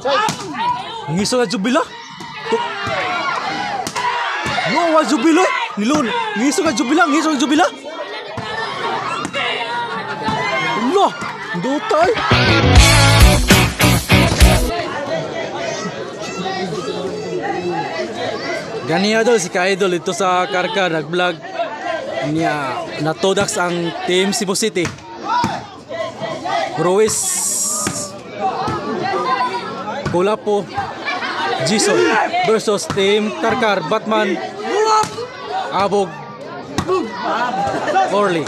Ngiso nga jubila. No, wa jubila. Nilun. Ngiso nga jubila. Allah, dutay. Gani idol, si ka-idol ito sa Karkar nag-vlog niya natodax ang team Cebu City. Ruiz Kulapo Jason versus team Karkar Batman Abog Orly.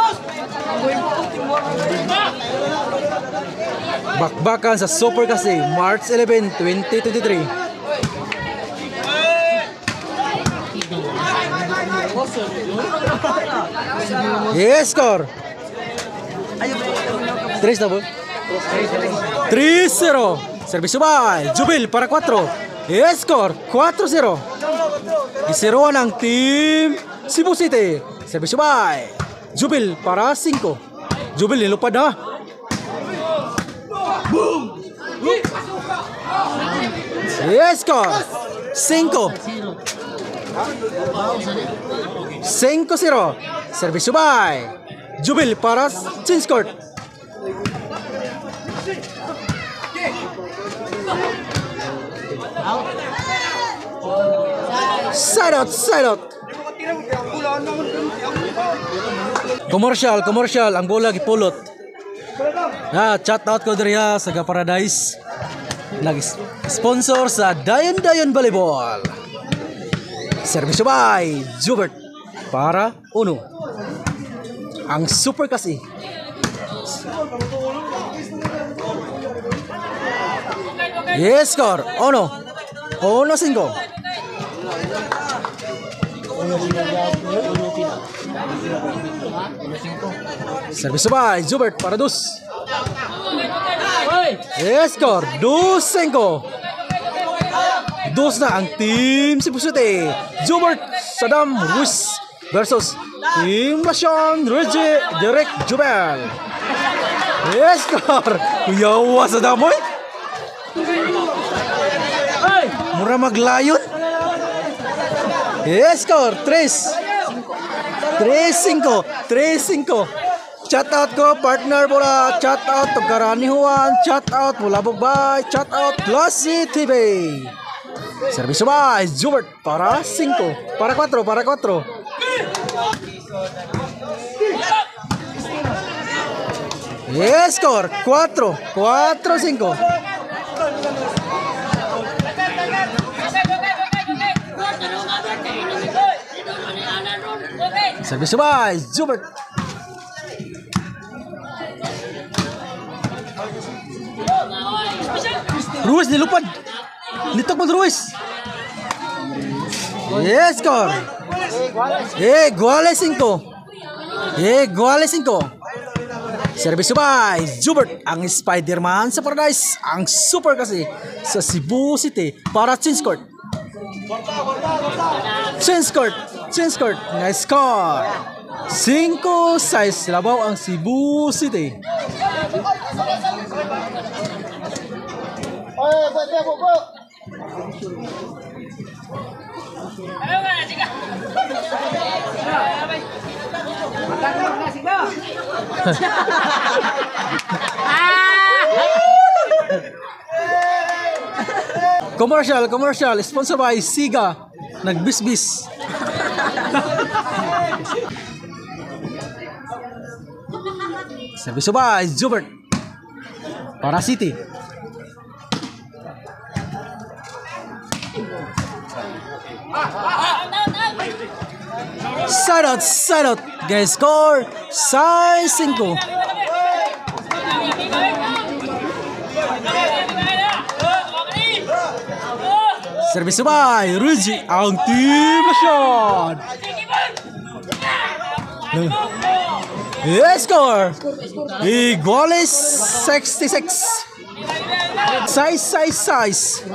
Bakbakan sa Super kasi March 11, 2023. Yes, score. 3 na po. 3-0. Service by Jubil para 4. Yes, score. 4-0. Isiruan ang team Cebu City. Service by Jubil para 5. Jubil nilupad na. Boom. Yes, score. 5. 5-0. Service by Jubil para change court. Side out. Commercial ang bola gipulot. Chat out ko diriya sa Paradise. Sponsor sa Dayon Volleyball. Service by Jubert para 1. Ang super kasi. Yes, score. 1-5. Service by Jubert para 2. Yes, score. 2-5. 2 na ang team Cebu City. Jubert Saddam Ruiz versus team Lasyon Reggie Derek Jubel. Yes, score. Kuyawa sa damoy. Mura maglayon. Yes, score. 3-5. Chat out ko partner bola. Chat out to Karani Juan. Chat out mula Bugbay. Chat out Classy TV. Service by Jubert para 5. Para 4. Yes, score. 4-5. Service by Jubert. Ruiz nilupad. Nitok mo Ruiz. Yes, score. Igual 5. Service by Jubert. Ang Spider-Man sa Paradise. Ang super kasi sa Cebu City para change court. Nice score. 5-6 labaw ang Cebu City. Commercial sponsor by Siga. Nagbisbis. Service by Jubert para City. Side out. Guys, score 6-5. Service by Ruji ang team Lasyon. Yes, score. Iguales 66. Size.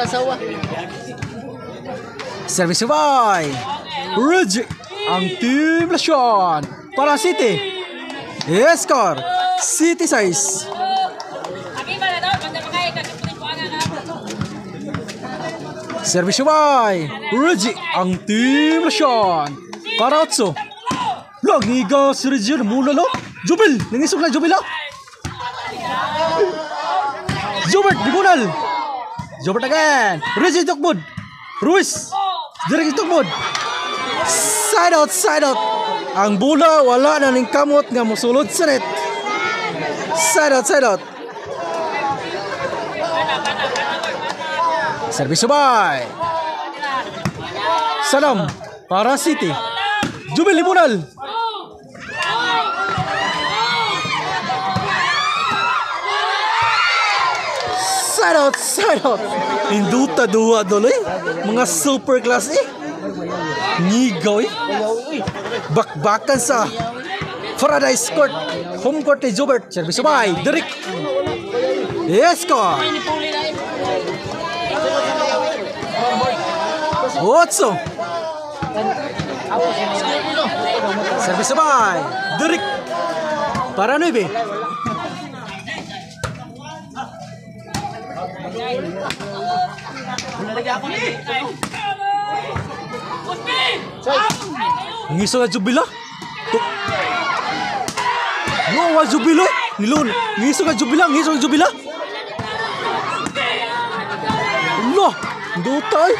Service by Ruji ang team Lasyon para City. Yes, score. City size. Service by Reggie ang Team Lasyon. Para otso. Lagiga si Reggie mula lo. Jubil, nangisog na Jubil. Jubert dibunal. Jubert again. Reggie tukbod. Ruiz. Direct tukbod. Side out, side out. Ang bola wala na ning kamot nga mosulod sa net. Side out, side out. Service by Salam para City. Jubil libunal. Side out, side out. Induta duwa doloy. Mga super class Ngigaw bakbakan sa Paradise Court. Home court ni Jubert. Service by Derek. Yes ko. Otso. Service by Derek. Para 9. Ngiso nga Jubila. No, wa Jubila. Nilun. Ngiso nga Jubila, ngiso nga Jubila. No, dutay.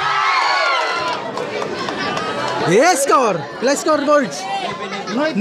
Yes, score. Let's score boards. 9.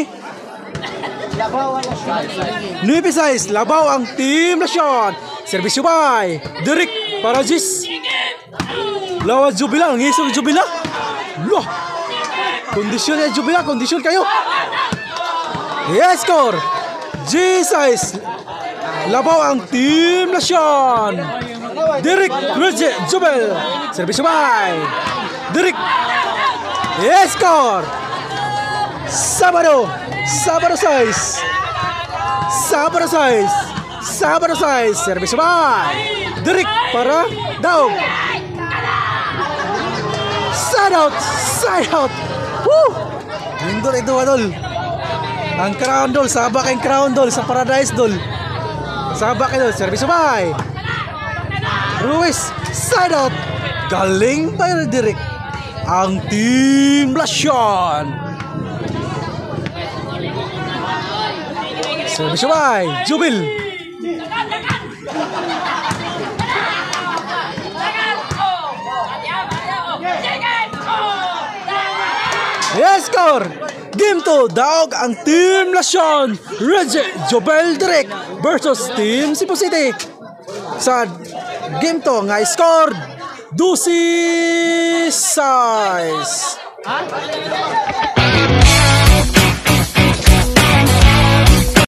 9-6. Labaw ang Team Lasyon. Service by Derek para Jis. Lawa Jubila, ngiso nga Jubila. No. Kondisyon ya Jubila, kondisyon kayo. Yes, score. G6. Labaw ang Team Lasyon. Derek Reggie Jubel. Service by Derek. Yes, score. Sabado 6. Service by Derek para Daog. Side out. Woo! Lindol ito adol. Ang crown dol, sabak ang crown dol sa Paradise dol. Sabak ito, service by Ruiz. Side out. Galing pa yun direct ang Team Lasyon. Service by Jubil. Yes, score! Game 2, daog ang Team Lasyon. Reggie Jobel Direk versus Team Cebu City. Sa game 2, nga score 12-6.